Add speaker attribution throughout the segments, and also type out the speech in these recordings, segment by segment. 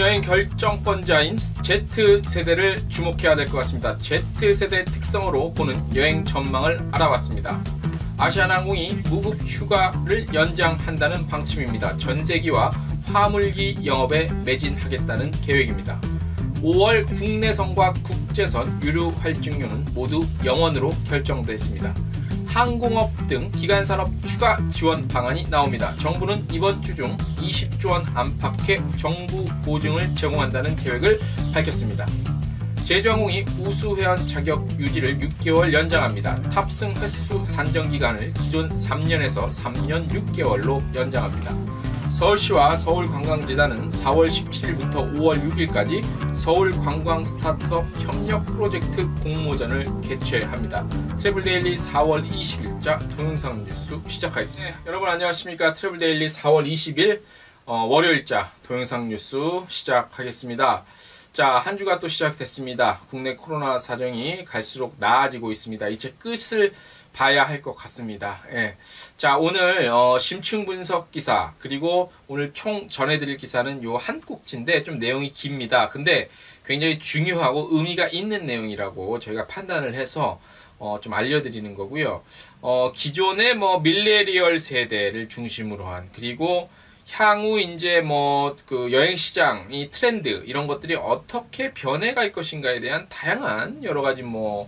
Speaker 1: 여행 결정권자인 Z세대를 주목해야 될 것 같습니다. Z세대 특성으로 보는 여행 전망을 알아봤습니다. 아시아나항공이 무급 휴가를 연장한다는 방침입니다. 전세기와 화물기 영업에 매진하겠다는 계획입니다. 5월 국내선과 국제선 유료 할증료는 모두 영원으로 결정됐습니다. 항공업 등 기간산업 추가 지원 방안이 나옵니다. 정부는 이번 주 중 20조 원 안팎의 정부 보증을 제공한다는 계획을 밝혔습니다. 제주항공이 우수회원 자격 유지를 6개월 연장합니다. 탑승 횟수 산정 기간을 기존 3년에서 3년 6개월로 연장합니다. 서울시와 서울관광재단은 4월 17일부터 5월 6일까지 서울관광 스타트업 협력 프로젝트 공모전을 개최합니다. 트래블데일리 4월 20일자 동영상 뉴스 시작하겠습니다. 네, 여러분 안녕하십니까. 트래블데일리 4월 20일 월요일자 동영상 뉴스 시작하겠습니다. 자, 한 주가 또 시작됐습니다. 국내 코로나 사정이 갈수록 나아지고 있습니다. 이제 끝을 봐야 할 것 같습니다. 예. 자, 오늘 심층 분석 기사 그리고 오늘 총 전해드릴 기사는 요 한 꼭지인데 좀 내용이 깁니다. 근데 굉장히 중요하고 의미가 있는 내용이라고 저희가 판단을 해서 좀 알려드리는 거고요. 기존의 밀레니얼 세대를 중심으로 한 그리고 향후 이제 그 여행 시장이 트렌드 이런 것들이 어떻게 변해갈 것인가에 대한 다양한 여러 가지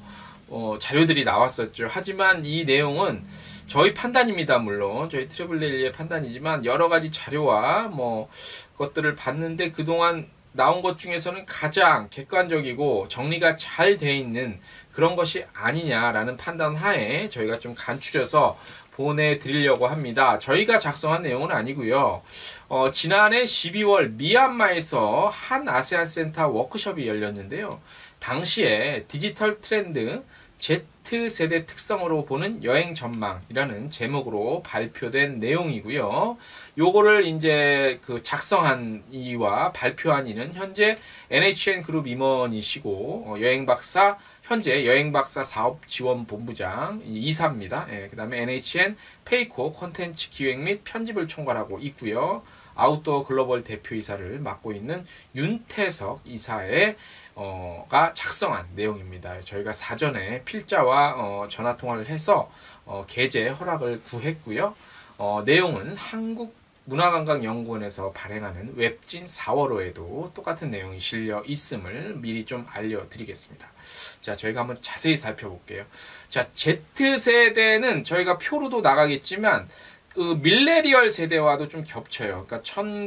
Speaker 1: 자료들이 나왔었죠. 하지만 이 내용은 저희 판단입니다. 물론 저희 트래블데일리의 판단이지만 여러 가지 자료와 것들을 봤는데 그동안 나온 것 중에서는 가장 객관적이고 정리가 잘 돼 있는 그런 것이 아니냐라는 판단 하에 저희가 좀 간추려서 보내드리려고 합니다. 저희가 작성한 내용은 아니고요. 지난해 12월 미얀마에서 한 아세안 센터 워크숍이 열렸는데요. 당시에 디지털 트렌드 Z세대 특성으로 보는 여행 전망이라는 제목으로 발표된 내용이고요. 요거를 이제 작성한 이와 발표한 이는 현재 NHN 그룹 임원이시고 현재 여행박사 사업지원본부장 이사입니다. 예, 그 다음에 NHN 페이코 콘텐츠 기획 및 편집을 총괄하고 있고요. 아웃도어 글로벌 대표이사를 맡고 있는 윤태석 이사의 가 작성한 내용입니다. 저희가 사전에 필자와 전화통화를 해서 게재 허락을 구했고요. 내용은 한국문화관광연구원에서 발행하는 웹진 4월호에도 똑같은 내용이 실려 있음을 미리 좀 알려드리겠습니다. 자, 저희가 한번 자세히 살펴볼게요. 자, Z세대는 저희가 표로도 나가겠지만 밀레니얼 세대와도 좀 겹쳐요. 그러니까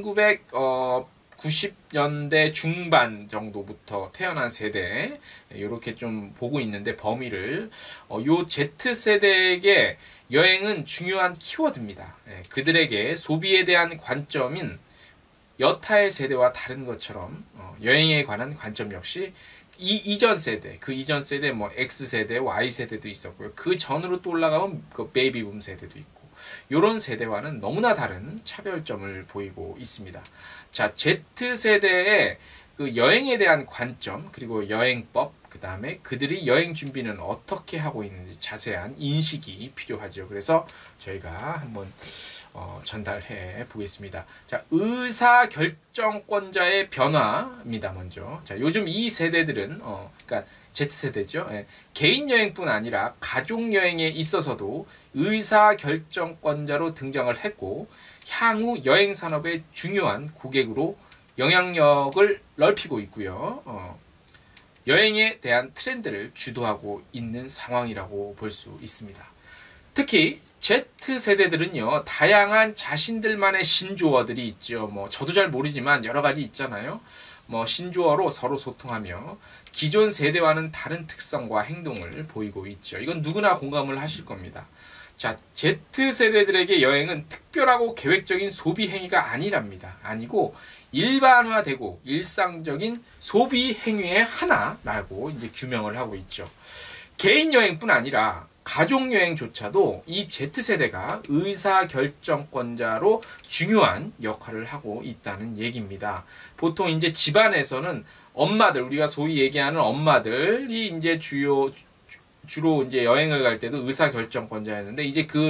Speaker 1: 1990년대 중반 정도부터 태어난 세대 이렇게 좀 보고 있는데 범위를 요 Z세대에게 여행은 중요한 키워드입니다. 그들에게 소비에 대한 관점인 여타의 세대와 다른 것처럼 여행에 관한 관점 역시 이전 세대, 그 이전 세대 X세대, Y세대도 있었고요. 그 전으로 또 올라가면 그 베이비붐 세대도 있고 이런 세대와는 너무나 다른 차별점을 보이고 있습니다. 자, Z세대의 그 여행에 대한 관점, 그리고 여행법, 그 다음에 그들이 여행 준비는 어떻게 하고 있는지 자세한 인식이 필요하죠. 그래서 저희가 한번 전달해 보겠습니다. 자, 의사결정권자의 변화입니다. 먼저. 자, 요즘 이 세대들은, 그러니까 Z세대죠. 예, 개인 여행뿐 아니라 가족 여행에 있어서도 의사결정권자로 등장을 했고, 향후 여행 산업의 중요한 고객으로 영향력을 넓히고 있고요. 여행에 대한 트렌드를 주도하고 있는 상황이라고 볼 수 있습니다. 특히 Z세대들은요, 다양한 자신들만의 신조어들이 있죠. 저도 잘 모르지만 여러 가지 있잖아요. 신조어로 서로 소통하며 기존 세대와는 다른 특성과 행동을 보이고 있죠. 이건 누구나 공감을 하실 겁니다. 자, Z세대들에게 여행은 특별하고 계획적인 소비 행위가 아니고 일반화되고 일상적인 소비 행위의 하나라고 이제 규명을 하고 있죠. 개인 여행뿐 아니라 가족 여행조차도 이 Z세대가 의사결정권자로 중요한 역할을 하고 있다는 얘기입니다. 보통 이제 집안에서는 엄마들, 우리가 소위 얘기하는 엄마들이 이제 주로 이제 여행을 갈 때도 의사결정권자였는데, 이제 그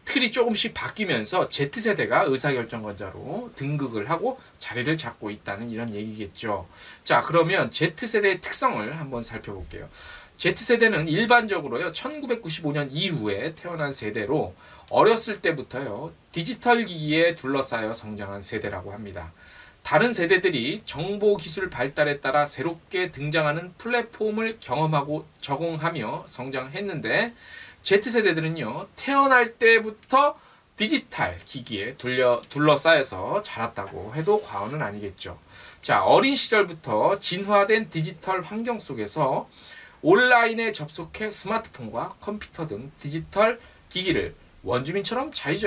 Speaker 1: 틀이 조금씩 바뀌면서 Z세대가 의사결정권자로 등극을 하고 자리를 잡고 있다는 이런 얘기겠죠. 자, 그러면 Z세대의 특성을 한번 살펴볼게요. Z세대는 일반적으로요, 1995년 이후에 태어난 세대로 어렸을 때부터요, 디지털 기기에 둘러싸여 성장한 세대라고 합니다. 다른 세대들이 정보기술 발달에 따라 새롭게 등장하는 플랫폼을 경험하고 적응하며 성장했는데, Z세대들은요, 태어날 때부터 디지털 기기에 둘러싸여서 자랐다고 해도 과언은 아니겠죠. 자, 어린 시절부터 진화된 디지털 환경 속에서 온라인에 접속해 스마트폰과 컴퓨터 등 디지털 기기를 원주민처럼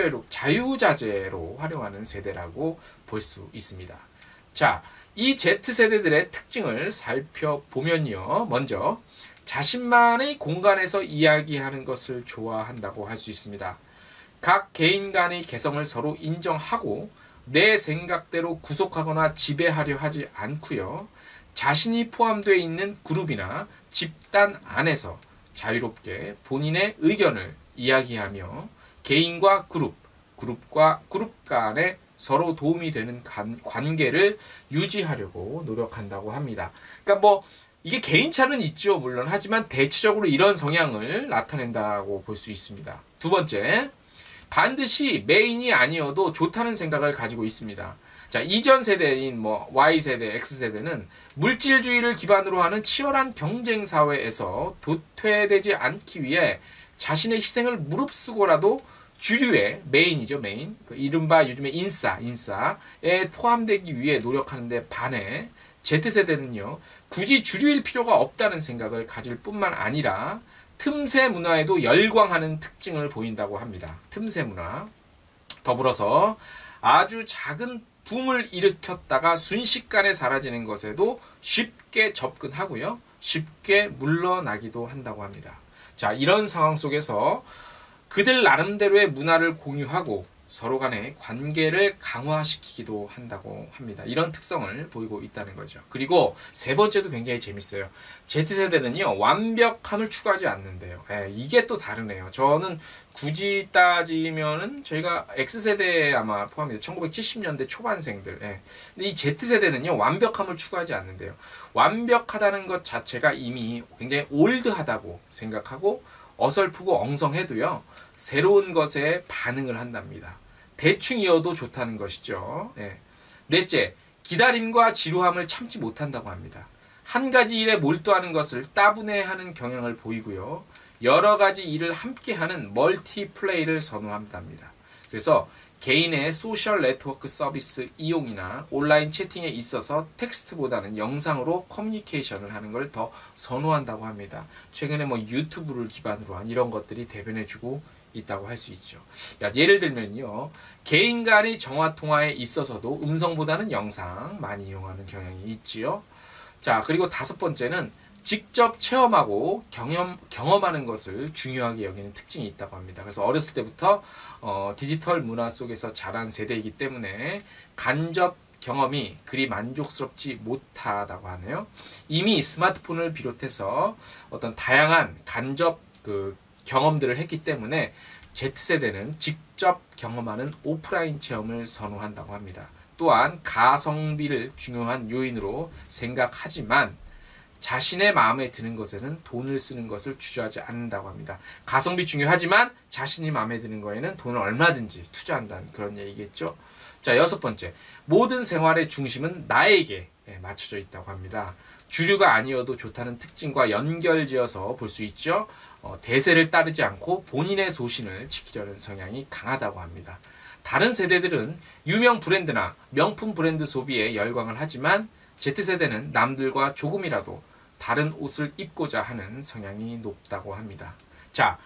Speaker 1: 자유자재로 활용하는 세대라고 볼 수 있습니다. 자, 이 Z세대들의 특징을 살펴보면요. 먼저 자신만의 공간에서 이야기하는 것을 좋아한다고 할 수 있습니다. 각 개인 간의 개성을 서로 인정하고 내 생각대로 구속하거나 지배하려 하지 않고요. 자신이 포함되어 있는 그룹이나 집단 안에서 자유롭게 본인의 의견을 이야기하며 개인과 그룹과 그룹 간에 서로 도움이 되는 관계를 유지하려고 노력한다고 합니다. 그러니까 이게 개인차는 있죠, 물론. 하지만 대체적으로 이런 성향을 나타낸다고 볼 수 있습니다. 두 번째, 반드시 메인이 아니어도 좋다는 생각을 가지고 있습니다. 자, 이전 세대인 Y세대, X세대는 물질주의를 기반으로 하는 치열한 경쟁 사회에서 도태되지 않기 위해 자신의 희생을 무릅쓰고라도 주류의 메인이죠, 메인. 이른바 요즘에 인싸에 포함되기 위해 노력하는데 반해 Z세대는요, 굳이 주류일 필요가 없다는 생각을 가질 뿐만 아니라 틈새 문화에도 열광하는 특징을 보인다고 합니다. 틈새 문화. 더불어서 아주 작은 붐을 일으켰다가 순식간에 사라지는 것에도 쉽게 접근하고요, 쉽게 물러나기도 한다고 합니다. 자, 이런 상황 속에서 그들 나름대로의 문화를 공유하고 서로 간의 관계를 강화시키기도 한다고 합니다. 이런 특성을 보이고 있다는 거죠. 그리고 세 번째도 굉장히 재밌어요. Z세대는요, 완벽함을 추구하지 않는데요. 이게 또 다르네요. 저는 굳이 따지면은 저희가 X세대에 아마 포함돼요. 1970년대 초반생들. 근데 이 Z세대는요, 완벽함을 추구하지 않는데요. 완벽하다는 것 자체가 이미 굉장히 올드하다고 생각하고 어설프고 엉성해도요, 새로운 것에 반응을 한답니다. 대충 이어도 좋다는 것이죠. 넷째, 기다림과 지루함을 참지 못한다고 합니다. 한 가지 일에 몰두하는 것을 따분해하는 경향을 보이고요, 여러 가지 일을 함께하는 멀티플레이를 선호한답니다. 그래서 개인의 소셜 네트워크 서비스 이용이나 온라인 채팅에 있어서 텍스트보다는 영상으로 커뮤니케이션을 하는 걸 더 선호한다고 합니다. 최근에 유튜브를 기반으로 한 이런 것들이 대변해주고 있다고 할 수 있죠. 예를 들면요, 개인 간의 정화통화에 있어서도 음성보다는 영상 많이 이용하는 경향이 있지요. 자, 그리고 다섯 번째는 직접 체험하고 경험하는 것을 중요하게 여기는 특징이 있다고 합니다. 그래서 어렸을 때부터 디지털 문화 속에서 자란 세대이기 때문에 간접 경험이 그리 만족스럽지 못하다고 하네요. 이미 스마트폰을 비롯해서 어떤 다양한 간접 경험들을 했기 때문에 Z세대는 직접 경험하는 오프라인 체험을 선호한다고 합니다. 또한 가성비를 중요한 요인으로 생각하지만 자신의 마음에 드는 것에는 돈을 쓰는 것을 주저하지 않는다고 합니다. 가성비 중요하지만 자신이 마음에 드는 거에는 돈을 얼마든지 투자한다는 그런 얘기겠죠. 자, 여섯 번째, 모든 생활의 중심은 나에게 맞춰져 있다고 합니다. 주류가 아니어도 좋다는 특징과 연결지어서 볼 수 있죠. 대세를 따르지 않고 본인의 소신을 지키려는 성향이 강하다고 합니다. 다른 세대들은 유명 브랜드나 명품 브랜드 소비에 열광을 하지만 Z세대는 남들과 조금이라도 다른 옷을 입고자 하는 성향이 높다고 합니다. 자,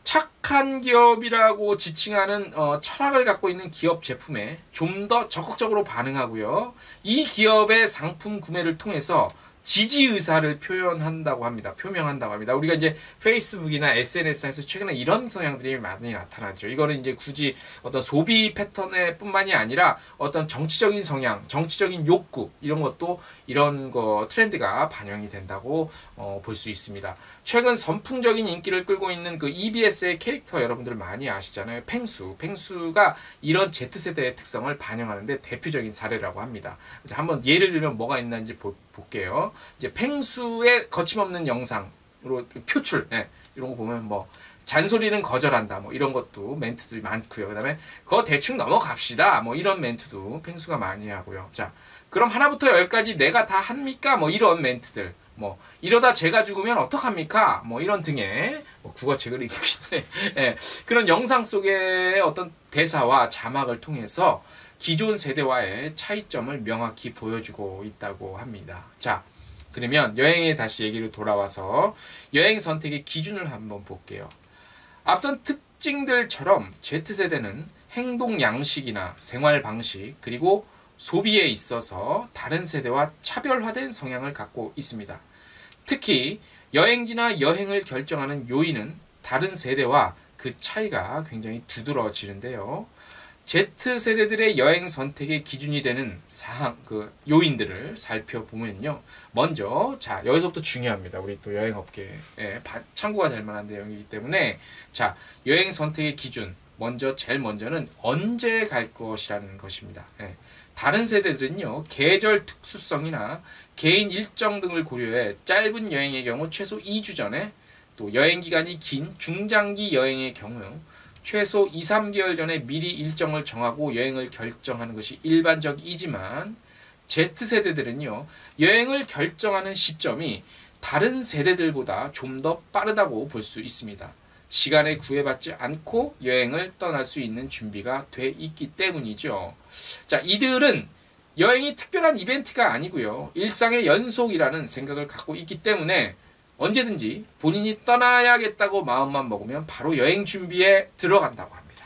Speaker 1: 착한 기업이라고 지칭하는 철학을 갖고 있는 기업 제품에 좀 더 적극적으로 반응하고요, 이 기업의 상품 구매를 통해서 지지 의사를 표현한다고 합니다. 표명한다고 합니다. 우리가 이제 페이스북이나 SNS에서 최근에 이런 성향들이 많이 나타나죠. 이거는 이제 굳이 어떤 소비 패턴에 뿐만이 아니라 어떤 정치적인 성향, 정치적인 욕구 이런 것도 이런 거 트렌드가 반영이 된다고 볼 수 있습니다. 최근 선풍적인 인기를 끌고 있는 그 EBS의 캐릭터 여러분들 많이 아시잖아요. 펭수. 펭수가 이런 Z세대의 특성을 반영하는데 대표적인 사례라고 합니다. 한번 예를 들면 뭐가 있는지 볼게요. 이제 펭수의 거침없는 영상으로 표출, 이런 거 보면 뭐 잔소리는 거절한다, 뭐 이런 것도 멘트들이 많고요. 그다음에 그거 대충 넘어갑시다, 뭐 이런 멘트도 펭수가 많이 하고요. 자, 그럼 하나부터 열까지 내가 다 합니까? 뭐 이런 멘트들. 뭐 이러다 제가 죽으면 어떡합니까? 뭐 이런 등의 국어책을 읽고 있는데 그런 영상 속의 어떤 대사와 자막을 통해서 기존 세대와의 차이점을 명확히 보여주고 있다고 합니다. 자, 그러면 여행에 다시 얘기로 돌아와서 여행 선택의 기준을 한번 볼게요. 앞선 특징들처럼 Z세대는 행동 양식이나 생활 방식 그리고 소비에 있어서 다른 세대와 차별화된 성향을 갖고 있습니다. 특히 여행지나 여행을 결정하는 요인은 다른 세대와 그 차이가 굉장히 두드러지는데요. Z세대들의 여행 선택의 기준이 되는 요인들을 살펴보면요. 먼저, 자, 여기서부터 중요합니다. 우리 또 여행업계에 참고가 될 만한 내용이기 때문에, 자, 여행 선택의 기준. 제일 먼저는 언제 갈 것이라는 것입니다. 다른 세대들은요, 계절 특수성이나 개인 일정 등을 고려해 짧은 여행의 경우 최소 2주 전에, 또 여행 기간이 긴 중장기 여행의 경우 최소 2, 3개월 전에 미리 일정을 정하고 여행을 결정하는 것이 일반적이지만 Z세대들은요, 여행을 결정하는 시점이 다른 세대들보다 좀 더 빠르다고 볼 수 있습니다. 시간에 구애받지 않고 여행을 떠날 수 있는 준비가 돼 있기 때문이죠. 자, 이들은 여행이 특별한 이벤트가 아니고요, 일상의 연속이라는 생각을 갖고 있기 때문에 언제든지 본인이 떠나야겠다고 마음만 먹으면 바로 여행 준비에 들어간다고 합니다.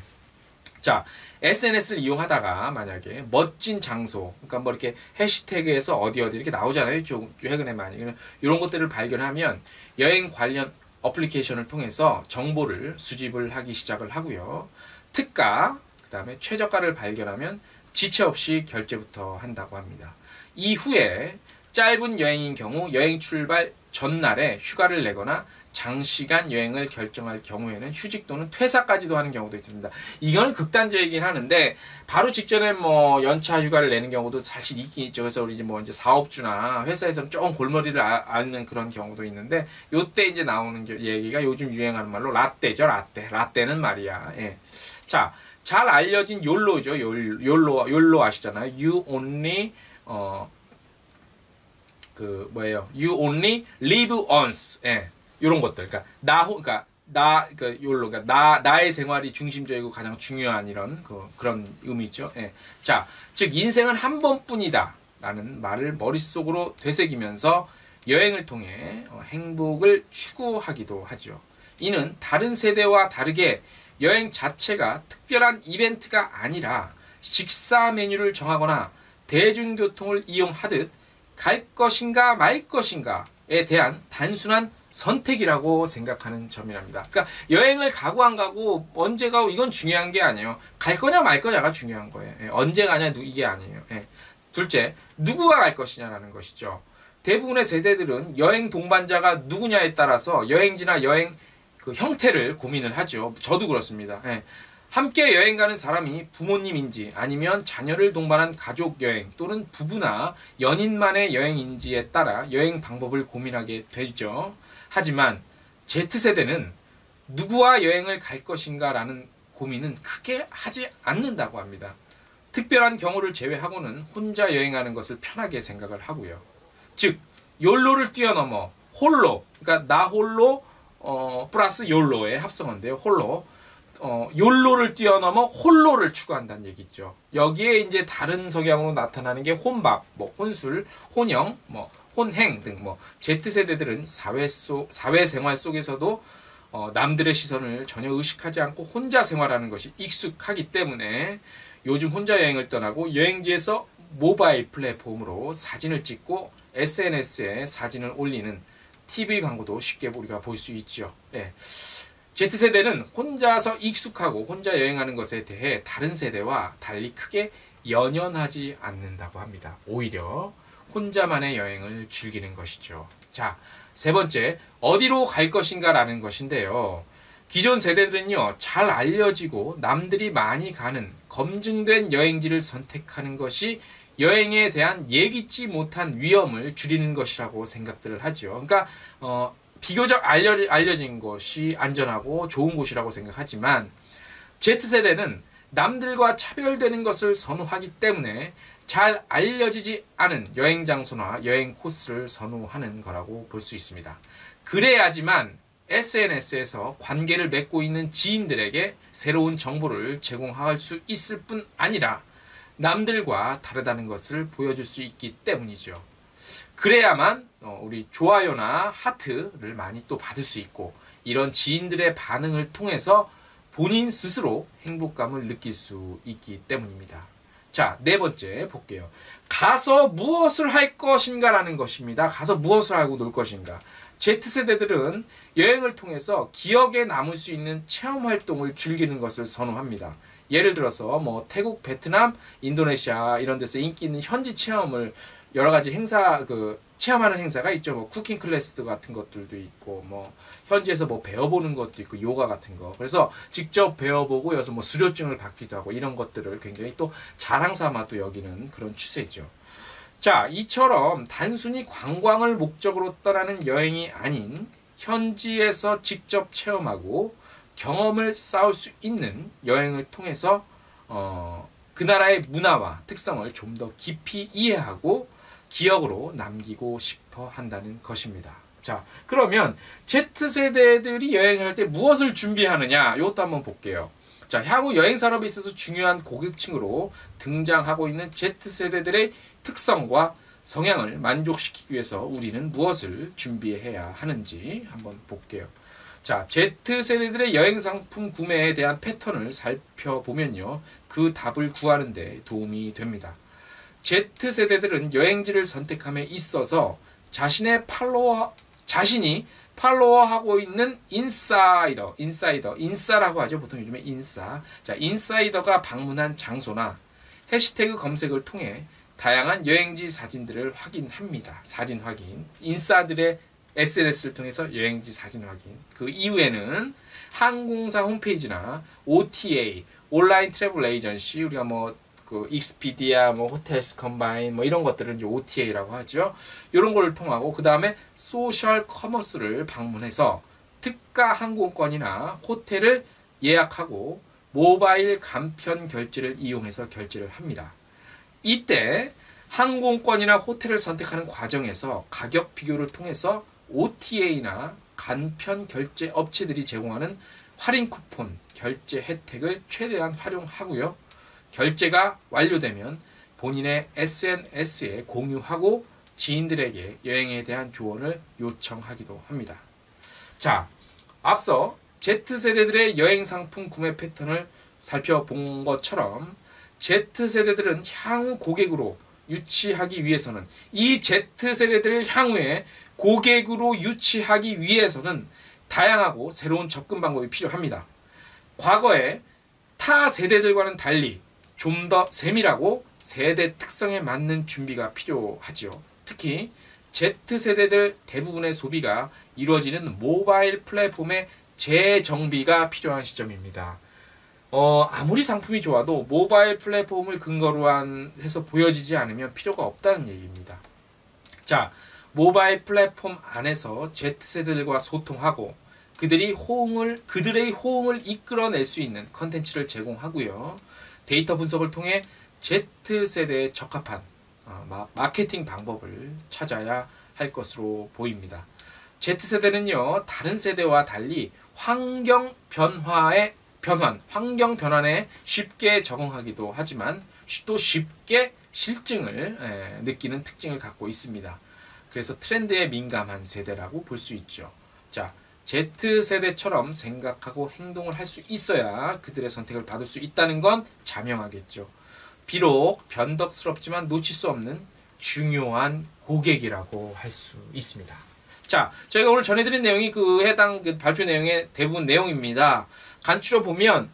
Speaker 1: 자, SNS를 이용하다가 만약에 멋진 장소, 그러니까 뭐 이렇게 해시태그에서 어디 이렇게 나오잖아요. 최근에 많이. 이런 것들을 발견하면 여행 관련 어플리케이션을 통해서 정보를 수집을 하기 시작을 하고요. 특가, 그 다음에 최저가를 발견하면 지체 없이 결제부터 한다고 합니다. 이후에 짧은 여행인 경우 여행 출발 전날에 휴가를 내거나 장시간 여행을 결정할 경우에는 휴직 또는 퇴사까지도 하는 경우도 있습니다. 이거는 극단적이긴 하는데 바로 직전에 뭐 연차 휴가를 내는 경우도 사실 있긴 있죠. 그래서 우리 이제 사업주나 회사에서는 조금 골머리를 앓는 그런 경우도 있는데, 요때 이제 나오는 얘기가 요즘 유행하는 말로 라떼죠. 라떼는 말이야. 자, 잘 알려진 욜로죠. 욜로 아시잖아요. You only You only live once. 이런 것들. 나의 생활이 중심적이고 가장 중요한 이런 그런 의미죠. 자, 즉 인생은 한 번뿐이다 라는 말을 머릿속으로 되새기면서 여행을 통해 행복을 추구하기도 하죠. 이는 다른 세대와 다르게 여행 자체가 특별한 이벤트가 아니라 식사 메뉴를 정하거나 대중교통을 이용하듯 갈 것인가 말 것인가에 대한 단순한 선택이라고 생각하는 점이랍니다. 그러니까 여행을 가고 안 가고 언제 가고 이건 중요한 게 아니에요. 갈 거냐 말 거냐가 중요한 거예요. 언제 가냐 이게 아니에요. 둘째, 누구가 갈 것이냐라는 것이죠. 대부분의 세대들은 여행 동반자가 누구냐에 따라서 여행지나 여행 그 형태를 고민을 하죠. 저도 그렇습니다. 함께 여행 가는 사람이 부모님인지 아니면 자녀를 동반한 가족 여행 또는 부부나 연인만의 여행인지에 따라 여행 방법을 고민하게 되죠. 하지만 Z세대는 누구와 여행을 갈 것인가 라는 고민은 크게 하지 않는다고 합니다. 특별한 경우를 제외하고는 혼자 여행하는 것을 편하게 생각을 하고요. 즉 욜로를 뛰어넘어 홀로, 그러니까 나 홀로 플러스 욜로의 합성어인데요. 홀로 욜로를 뛰어넘어 홀로를 추구한다는 얘기죠. 여기에 이제 다른 성향으로 나타나는 게 혼밥, 뭐 혼술, 혼영, 뭐 혼행 등 뭐 Z세대들은 사회 생활 속에서도 남들의 시선을 전혀 의식하지 않고 혼자 생활하는 것이 익숙하기 때문에 요즘 혼자 여행을 떠나고 여행지에서 모바일 플랫폼으로 사진을 찍고 SNS에 사진을 올리는 TV 광고도 쉽게 우리가 볼 수 있죠. 예. Z세대는 혼자서 익숙하고 혼자 여행하는 것에 대해 다른 세대와 달리 크게 연연하지 않는다고 합니다. 오히려 혼자만의 여행을 즐기는 것이죠. 자, 세 번째, 어디로 갈 것인가 라는 것인데요. 기존 세대들은요, 잘 알려지고 남들이 많이 가는 검증된 여행지를 선택하는 것이 여행에 대한 예기치 못한 위험을 줄이는 것이라고 생각들을 하죠. 그러니까 비교적 알려진 것이 안전하고 좋은 곳이라고 생각하지만 Z세대는 남들과 차별되는 것을 선호하기 때문에 잘 알려지지 않은 여행 장소나 여행 코스를 선호하는 거라고 볼 수 있습니다. 그래야지만 SNS에서 관계를 맺고 있는 지인들에게 새로운 정보를 제공할 수 있을 뿐 아니라 남들과 다르다는 것을 보여줄 수 있기 때문이죠. 그래야만 우리 좋아요나 하트를 많이 또 받을 수 있고 이런 지인들의 반응을 통해서 본인 스스로 행복감을 느낄 수 있기 때문입니다. 자, 네 번째 볼게요. 가서 무엇을 할 것인가 라는 것입니다. 가서 무엇을 하고 놀 것인가. Z세대들은 여행을 통해서 기억에 남을 수 있는 체험 활동을 즐기는 것을 선호합니다. 예를 들어서 뭐 태국, 베트남, 인도네시아 이런 데서 인기 있는 현지 체험을 여러 가지 행사 체험하는 행사가 있죠. 뭐 쿠킹 클래스 같은 것들도 있고 뭐 현지에서 뭐 배워보는 것도 있고 요가 같은 거. 그래서 직접 배워보고 여기서 뭐 수료증을 받기도 하고 이런 것들을 굉장히 또 자랑 삼아 또 여기는 그런 추세죠. 자, 이처럼 단순히 관광을 목적으로 떠나는 여행이 아닌 현지에서 직접 체험하고 경험을 쌓을 수 있는 여행을 통해서 그 나라의 문화와 특성을 좀 더 깊이 이해하고 기억으로 남기고 싶어 한다는 것입니다. 자, 그러면 Z세대들이 여행할 때 무엇을 준비하느냐? 이것도 한번 볼게요. 자, 향후 여행 산업에 있어서 중요한 고객층으로 등장하고 있는 Z세대들의 특성과 성향을 만족시키기 위해서 우리는 무엇을 준비해야 하는지 한번 볼게요. 자, Z세대들의 여행 상품 구매에 대한 패턴을 살펴보면요. 그 답을 구하는 데 도움이 됩니다. Z세대들은 여행지를 선택함에 있어서 자신이 팔로워하고 있는 인싸라고 하죠. 보통 요즘에 인싸. 자, 인사이더가 방문한 장소나 해시태그 검색을 통해 다양한 여행지 사진들을 확인합니다. 사진 확인. 인싸들의 SNS를 통해서 여행지 사진 확인. 그 이후에는 항공사 홈페이지나 OTA, 온라인 트래블 에이전시, 우리가 익스피디아, 호텔스 컴바인, 이런 것들은 이제 OTA라고 하죠. 이런 거를 통하고, 그 다음에 소셜 커머스를 방문해서 특가 항공권이나 호텔을 예약하고 모바일 간편 결제를 이용해서 결제를 합니다. 이때 항공권이나 호텔을 선택하는 과정에서 가격 비교를 통해서 OTA나 간편 결제 업체들이 제공하는 할인 쿠폰, 결제 혜택을 최대한 활용하고요. 결제가 완료되면 본인의 SNS에 공유하고 지인들에게 여행에 대한 조언을 요청하기도 합니다. 자, 앞서 Z세대들의 여행 상품 구매 패턴을 살펴본 것처럼 Z세대들은 향후 고객으로 유치하기 위해서는 이 Z세대들을 향후에 고객으로 유치하기 위해서는 다양하고 새로운 접근 방법이 필요합니다. 과거에 타 세대들과는 달리 좀 더 세밀하고 세대 특성에 맞는 준비가 필요하죠. 특히 Z세대들 대부분의 소비가 이루어지는 모바일 플랫폼의 재정비가 필요한 시점입니다. 아무리 상품이 좋아도 모바일 플랫폼을 근거로 해서 보여지지 않으면 필요가 없다는 얘기입니다. 자, 모바일 플랫폼 안에서 Z세대들과 소통하고 그들의 호응을 이끌어낼 수 있는 컨텐츠를 제공하고요. 데이터 분석을 통해 Z세대에 적합한 마케팅 방법을 찾아야 할 것으로 보입니다. Z세대는요, 다른 세대와 달리 환경 변환에 쉽게 적응하기도 하지만 또 쉽게 실증을 느끼는 특징을 갖고 있습니다. 그래서 트렌드에 민감한 세대라고 볼 수 있죠. 자, Z세대처럼 생각하고 행동을 할 수 있어야 그들의 선택을 받을 수 있다는 건 자명하겠죠. 비록 변덕스럽지만 놓칠 수 없는 중요한 고객이라고 할 수 있습니다. 자, 저희가 오늘 전해드린 내용이 그 해당 그 발표 내용의 대부분 내용입니다. 간추려 보면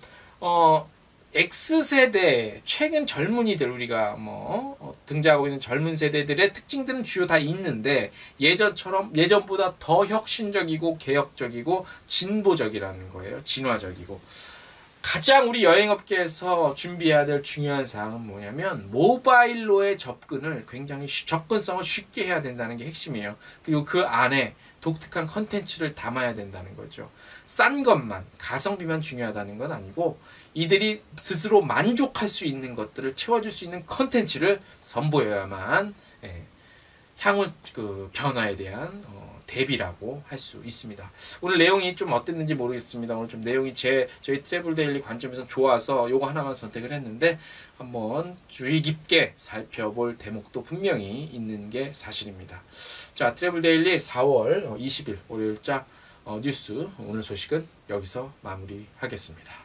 Speaker 1: X세대 최근 젊은이들 우리가 등장하고 있는 젊은 세대들의 특징들은 주요 다 있는데 예전보다 더 혁신적이고 개혁적이고 진보적이라는 거예요. 진화적이고 가장 우리 여행업계에서 준비해야 될 중요한 사항은 뭐냐면 모바일로의 접근을 굉장히 접근성을 쉽게 해야 된다는 게 핵심이에요. 그리고 그 안에 독특한 컨텐츠를 담아야 된다는 거죠. 싼 것만 가성비만 중요하다는 건 아니고 이들이 스스로 만족할 수 있는 것들을 채워줄 수 있는 컨텐츠를 선보여야만 향후 그 변화에 대한 대비라고 할 수 있습니다. 오늘 내용이 좀 어땠는지 모르겠습니다. 오늘 좀 내용이 저희 트래블 데일리 관점에서 좋아서 요거 하나만 선택을 했는데 한번 주의 깊게 살펴볼 대목도 분명히 있는 게 사실입니다. 자, 트래블 데일리 4월 20일 월요일자 뉴스 오늘 소식은 여기서 마무리하겠습니다.